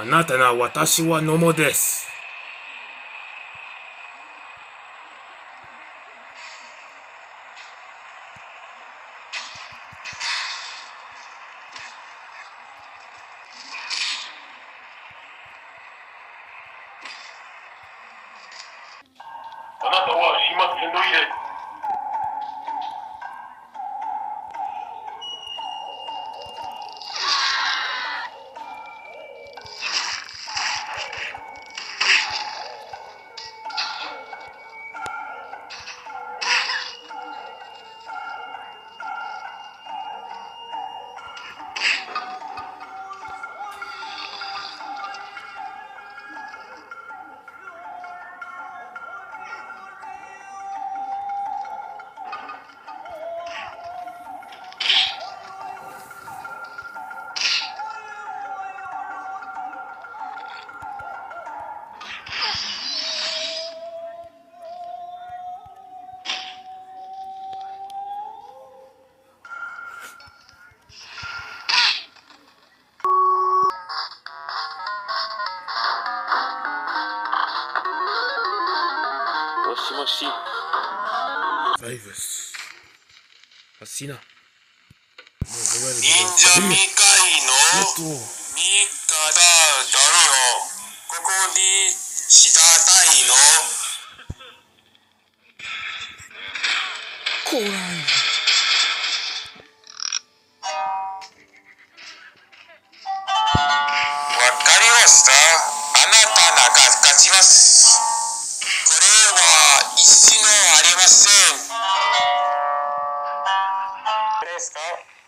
あなたな、私は野茂です。 あなたは始末戦の入れ。もしもし。 バイブス。アシナ。 忍者みかいの味方だろ。ここにしたたいの。 怖い。 わかりました。あなたが勝ちます。これは石のありません。ですか。